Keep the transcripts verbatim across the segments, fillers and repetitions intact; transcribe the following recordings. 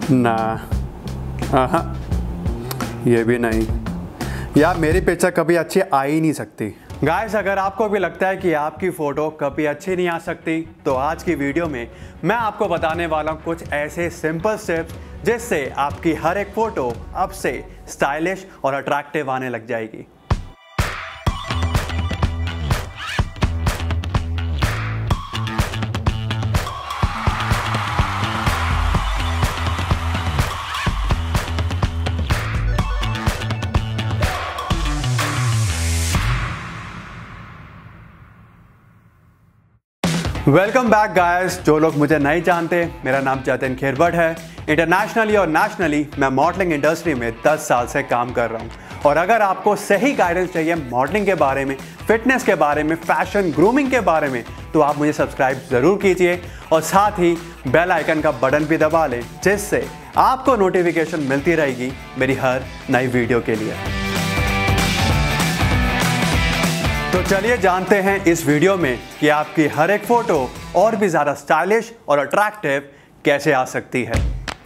ना, हाँ ये भी नहीं यार, मेरी पिक्चर कभी अच्छी आ ही नहीं सकती। गाइस, अगर आपको भी लगता है कि आपकी फ़ोटो कभी अच्छी नहीं आ सकती, तो आज की वीडियो में मैं आपको बताने वाला हूँ कुछ ऐसे सिंपल स्टेप्स जिससे आपकी हर एक फ़ोटो अब से स्टाइलिश और अट्रैक्टिव आने लग जाएगी। Welcome back guys. जो लोग मुझे नहीं जानते, मेरा नाम जतिन खिरवट है। इंटरनेशनली और नेशनली मैं मॉडलिंग इंडस्ट्री में दस साल से काम कर रहा हूँ। और अगर आपको सही गाइडेंस चाहिए मॉडलिंग के बारे में, फिटनेस के बारे में, फैशन, ग्रूमिंग के बारे में, तो आप मुझे सब्सक्राइब ज़रूर कीजिए और साथ ही बेल आइकन का बटन भी दबा लें, जिससे आपको नोटिफिकेशन मिलती रहेगी मेरी हर नई वीडियो के लिए। तो चलिए जानते हैं इस वीडियो में कि आपकी हर एक फोटो और भी ज़्यादा स्टाइलिश और अट्रैक्टिव कैसे आ सकती है।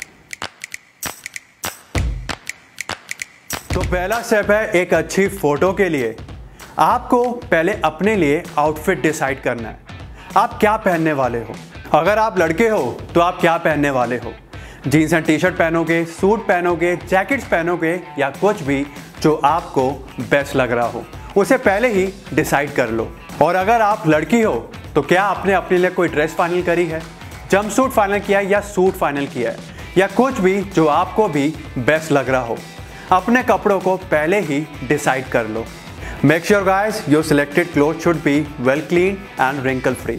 तो पहला स्टेप है एक अच्छी फोटो के लिए आपको पहले अपने लिए आउटफिट डिसाइड करना है। आप क्या पहनने वाले हो? अगर आप लड़के हो तो आप क्या पहनने वाले हो? जीन्स एंड टी शर्ट पहनोगे, सूट पहनोगे, जैकेट्स पहनोगे या कुछ भी जो आपको बेस्ट लग रहा हो, उसे पहले ही डिसाइड कर लो। और अगर आप लड़की हो तो क्या आपने अपने लिए कोई ड्रेस फाइनल करी है, जंपसूट फाइनल किया है या सूट फाइनल किया है, या कुछ भी जो आपको भी बेस्ट लग रहा हो? अपने कपड़ों को पहले ही डिसाइड कर लो। Make sure guys your selected cloth should be well clean and wrinkle free.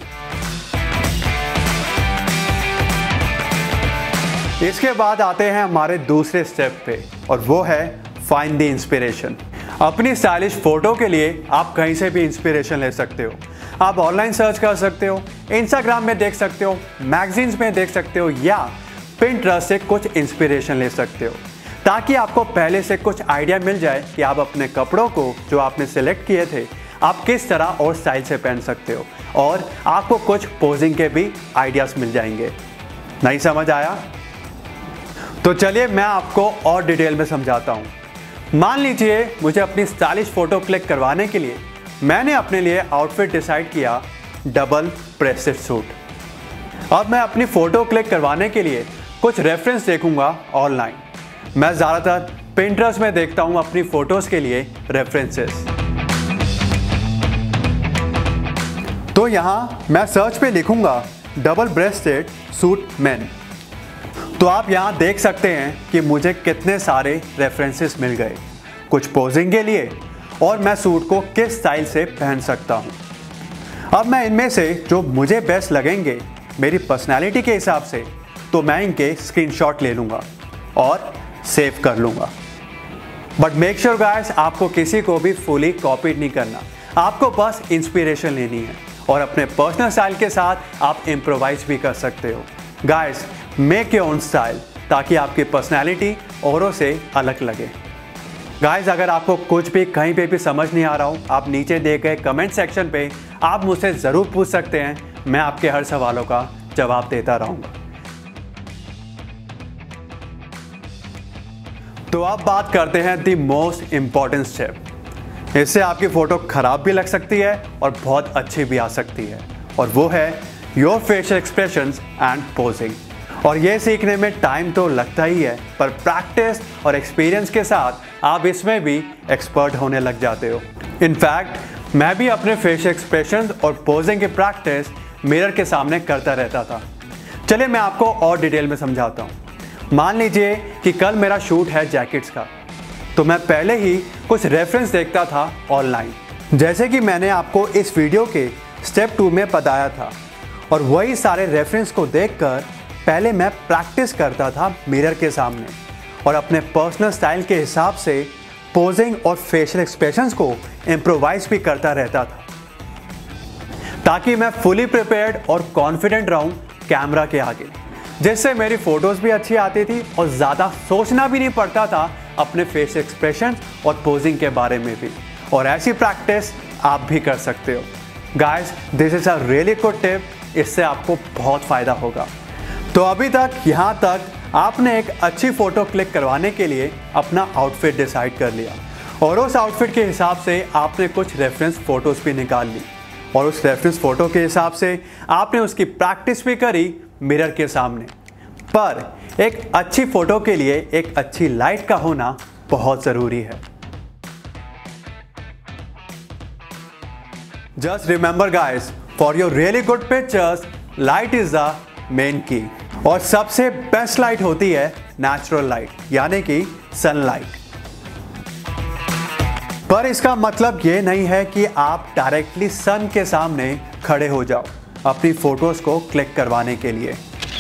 इसके बाद आते हैं हमारे दूसरे स्टेप पे, और वो है फाइंड द इंस्पिरेशन। अपनी स्टाइलिश फोटो के लिए आप कहीं से भी इंस्पिरेशन ले सकते हो। आप ऑनलाइन सर्च कर सकते हो, इंस्टाग्राम में देख सकते हो, मैगजीन्स में देख सकते हो, या पिंटरेस्ट से कुछ इंस्पिरेशन ले सकते हो, ताकि आपको पहले से कुछ आइडिया मिल जाए कि आप अपने कपड़ों को जो आपने सिलेक्ट किए थे आप किस तरह और स्टाइल से पहन सकते हो, और आपको कुछ पोजिंग के भी आइडियाज मिल जाएंगे। नहीं समझ आया? तो चलिए मैं आपको और डिटेल में समझाता हूँ। मान लीजिए मुझे अपनी स्टाइलिश फोटो क्लिक करवाने के लिए मैंने अपने लिए आउटफिट डिसाइड किया डबल ब्रेस्टेड सूट। अब मैं अपनी फ़ोटो क्लिक करवाने के लिए कुछ रेफरेंस देखूंगा ऑनलाइन। मैं ज़्यादातर पिंटरेस्ट में देखता हूं अपनी फ़ोटोज़ के लिए रेफरेंसेस। तो यहां मैं सर्च पे लिखूंगा डबल ब्रेस्टेड सूट मेन। तो आप यहां देख सकते हैं कि मुझे कितने सारे रेफरेंसेस मिल गए, कुछ पोजिंग के लिए, और मैं सूट को किस स्टाइल से पहन सकता हूं। अब मैं इनमें से जो मुझे बेस्ट लगेंगे मेरी पर्सनैलिटी के हिसाब से, तो मैं इनके स्क्रीनशॉट ले लूँगा और सेव कर लूँगा। बट मेक श्योर गाइस आपको किसी को भी फुली कॉपी नहीं करना। आपको बस इंस्पिरेशन लेनी है और अपने पर्सनल स्टाइल के साथ आप इम्प्रोवाइज भी कर सकते हो। Guys, make your own style, ताकि आपकी पर्सनैलिटी औरों से अलग लगे। गाइस, अगर आपको कुछ भी कहीं पे भी समझ नहीं आ रहा हो, आप नीचे दिए गए कमेंट सेक्शन पे आप मुझसे ज़रूर पूछ सकते हैं। मैं आपके हर सवालों का जवाब देता रहूँगा। तो अब बात करते हैं द मोस्ट इम्पॉर्टेंट स्टेप। इससे आपकी फ़ोटो ख़राब भी लग सकती है और बहुत अच्छी भी आ सकती है, और वो है your facial expressions and posing. और ये सीखने में टाइम तो लगता ही है, पर प्रैक्टिस और एक्सपीरियंस के साथ आप इसमें भी एक्सपर्ट होने लग जाते हो। इनफैक्ट मैं भी अपने फेशियल एक्सप्रेशंस और पोजिंग की प्रैक्टिस मिरर के सामने करता रहता था। चलिए मैं आपको और डिटेल में समझाता हूँ। मान लीजिए कि कल मेरा शूट है जैकेट्स का, तो मैं पहले ही कुछ रेफरेंस देखता था ऑनलाइन, जैसे कि मैंने आपको इस वीडियो के स्टेप टू में बताया था। और वही सारे रेफरेंस को देखकर पहले मैं प्रैक्टिस करता था मिरर के सामने, और अपने पर्सनल स्टाइल के हिसाब से पोजिंग और फेशियल एक्सप्रेशंस को इम्प्रोवाइज भी करता रहता था, ताकि मैं फुली प्रिपेयर्ड और कॉन्फिडेंट रहूं कैमरा के आगे, जिससे मेरी फोटोज़ भी अच्छी आती थी और ज़्यादा सोचना भी नहीं पड़ता था अपने फेस एक्सप्रेशन और पोजिंग के बारे में भी। और ऐसी प्रैक्टिस आप भी कर सकते हो। Guys, this is a really good tip, इससे आपको बहुत फ़ायदा होगा। तो अभी तक यहाँ तक आपने एक अच्छी फ़ोटो क्लिक करवाने के लिए अपना आउटफिट डिसाइड कर लिया और उस आउटफिट के हिसाब से आपने कुछ रेफरेंस फ़ोटोज़ भी निकाल ली और उस रेफरेंस फ़ोटो के हिसाब से आपने उसकी प्रैक्टिस भी करी मिरर के सामने। पर एक अच्छी फ़ोटो के लिए एक अच्छी लाइट का होना बहुत ज़रूरी है। Just remember guys, for your really good pictures, light is the main key। और सबसे बेस्ट लाइट होती है नेचुरल लाइट, यानी कि सनलाइट। पर इसका मतलब ये नहीं है कि आप डायरेक्टली सन के सामने खड़े हो जाओ अपनी फोटोज को क्लिक करवाने के लिए।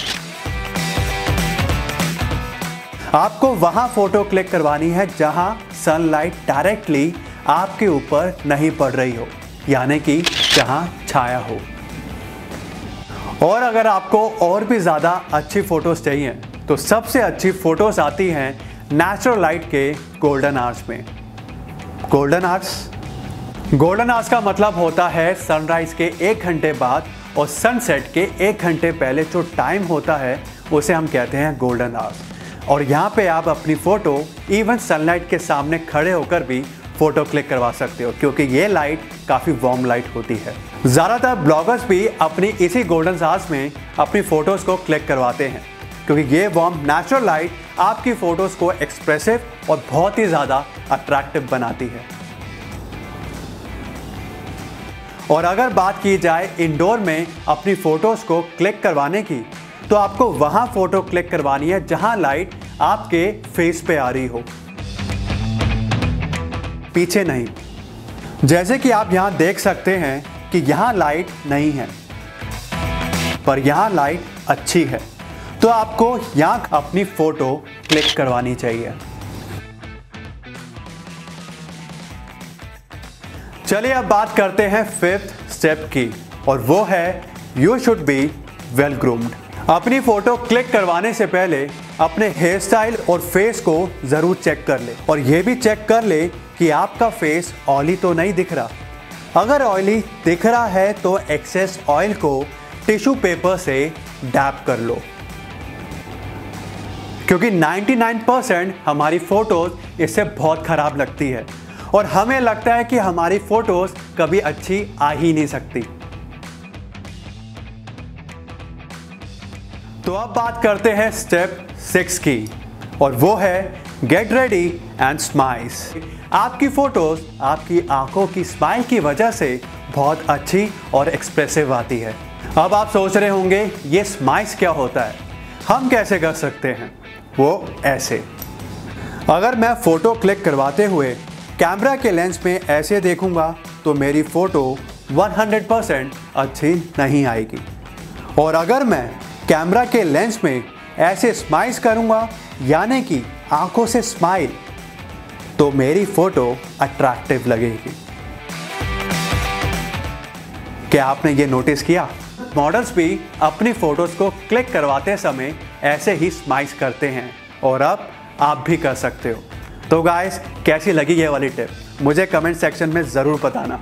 आपको वहां फोटो क्लिक करवानी है जहां सनलाइट डायरेक्टली आपके ऊपर नहीं पड़ रही हो, यानी कि जहां छाया हो। और अगर आपको और भी ज़्यादा अच्छी फ़ोटोज़ चाहिए तो सबसे अच्छी फ़ोटोज़ आती हैं नेचुरल लाइट के गोल्डन आवर्स में। गोल्डन आवर्स गोल्डन आवर्स का मतलब होता है सनराइज़ के एक घंटे बाद और सनसेट के एक घंटे पहले जो टाइम होता है उसे हम कहते हैं गोल्डन आवर्स। और यहाँ पे आप अपनी फ़ोटो इवन सनलाइट के सामने खड़े होकर भी फ़ोटो क्लिक करवा सकते हो, क्योंकि ये लाइट काफ़ी वार्म लाइट होती है। ज़्यादातर ब्लॉगर्स भी अपनी इसी गोल्डन आवर्स में अपनी फ़ोटोज़ को क्लिक करवाते हैं, क्योंकि ये वार्म नेचुरल लाइट आपकी फ़ोटोज़ को एक्सप्रेसिव और बहुत ही ज़्यादा अट्रैक्टिव बनाती है। और अगर बात की जाए इंडोर में अपनी फ़ोटोज़ को क्लिक करवाने की, तो आपको वहाँ फ़ोटो क्लिक करवानी है जहाँ लाइट आपके फेस पे आ रही हो, पीछे नहीं। जैसे कि आप यहां देख सकते हैं कि यहां लाइट नहीं है, पर यहां लाइट अच्छी है, तो आपको यहां अपनी फोटो क्लिक करवानी चाहिए। चलिए अब बात करते हैं फिफ्थ स्टेप की, और वो है you should be well groomed. अपनी फोटो क्लिक करवाने से पहले अपने हेयर स्टाइल और फेस को जरूर चेक कर ले, और यह भी चेक कर ले कि आपका फेस ऑयली तो नहीं दिख रहा। अगर ऑयली दिख रहा है तो एक्सेस ऑयल को टिश्यू पेपर से डैप कर लो, क्योंकि निन्यानवे परसेंट हमारी फोटोज इससे बहुत खराब लगती है और हमें लगता है कि हमारी फोटोज कभी अच्छी आ ही नहीं सकती। तो अब बात करते हैं स्टेप सिक्स की, और वो है गेट रेडी एंड स्माइल्स। आपकी फोटोज आपकी आंखों की स्माइल की वजह से बहुत अच्छी और एक्सप्रेसिव आती है। अब आप सोच रहे होंगे ये स्माइल्स क्या होता है, हम कैसे कर सकते हैं? वो ऐसे, अगर मैं फ़ोटो क्लिक करवाते हुए कैमरा के लेंस में ऐसे देखूंगा तो मेरी फ़ोटो सौ परसेंट अच्छी नहीं आएगी, और अगर मैं कैमरा के लेंस में ऐसे स्माइल्स करूंगा, यानी कि आंखों से स्माइल, तो मेरी फोटो अट्रैक्टिव लगेगी। क्या आपने ये नोटिस किया? मॉडल्स भी अपनी फोटोज को क्लिक करवाते समय ऐसे ही स्माइल्स करते हैं, और अब आप भी कर सकते हो। तो गाइस, कैसी लगी ये वाली टिप मुझे कमेंट सेक्शन में ज़रूर बताना।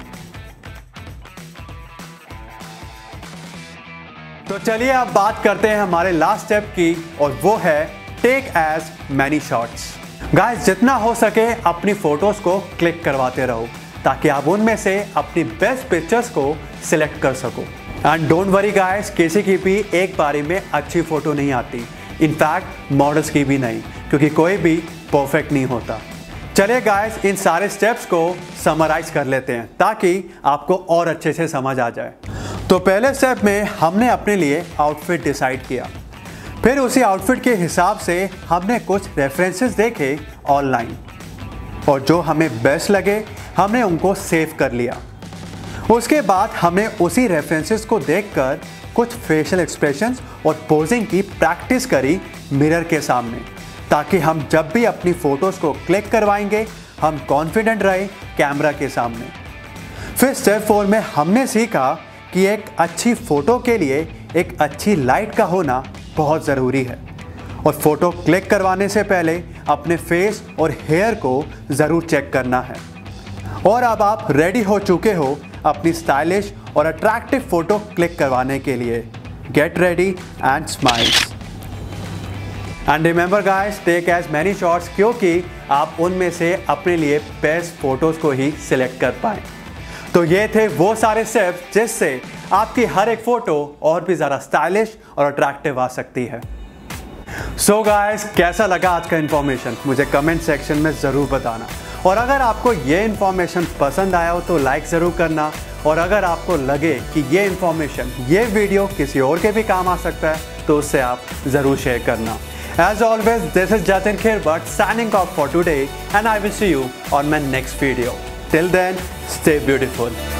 तो चलिए अब बात करते हैं हमारे लास्ट स्टेप की, और वो है take as many shots. Guys, जितना हो सके अपनी फोटोज को क्लिक करवाते रहो, ताकि आप उनमें से अपनी बेस्ट पिक्चर्स को सिलेक्ट कर सको। एंड डोंट वरी गाइस, किसी की भी एक बारी में अच्छी फोटो नहीं आती, इनफैक्ट मॉडल्स की भी नहीं, क्योंकि कोई भी परफेक्ट नहीं होता। चलिए गाइस, इन सारे स्टेप्स को समराइज कर लेते हैं ताकि आपको और अच्छे से समझ आ जाए। तो पहले स्टेप में हमने अपने लिए आउटफिट डिसाइड किया, फिर उसी आउटफिट के हिसाब से हमने कुछ रेफरेंसेस देखे ऑनलाइन, और जो हमें बेस्ट लगे हमने उनको सेव कर लिया। उसके बाद हमने उसी रेफरेंसेस को देखकर कुछ फेशियल एक्सप्रेशंस और पोजिंग की प्रैक्टिस करी मिरर के सामने, ताकि हम जब भी अपनी फ़ोटोज़ को क्लिक करवाएंगे हम कॉन्फिडेंट रहे कैमरा के सामने। फिर स्टेप फोर में हमने सीखा कि एक अच्छी फ़ोटो के लिए एक अच्छी लाइट का होना बहुत ज़रूरी है, और फ़ोटो क्लिक करवाने से पहले अपने फेस और हेयर को ज़रूर चेक करना है। और अब आप रेडी हो चुके हो अपनी स्टाइलिश और अट्रैक्टिव फ़ोटो क्लिक करवाने के लिए। Get ready and smiles. And remember guys, take as many shots, क्योंकि आप उनमें से अपने लिए बेस्ट फोटोज को ही सिलेक्ट कर पाएं। तो ये थे वो सारे स्टेप्स जिससे आपकी हर एक फोटो और भी ज़्यादा स्टाइलिश और अट्रैक्टिव आ सकती है। सो so गाइस, कैसा लगा आज का इन्फॉर्मेशन मुझे कमेंट सेक्शन में ज़रूर बताना। और अगर आपको ये इन्फॉर्मेशन पसंद आया हो तो लाइक ज़रूर करना, और अगर आपको लगे कि ये इन्फॉर्मेशन, ये वीडियो किसी और के भी काम आ सकता है तो उससे आप ज़रूर शेयर करना। As always, this is Jatin Khirbhat signing off for today, and I will see you on my next video. Till then, stay beautiful.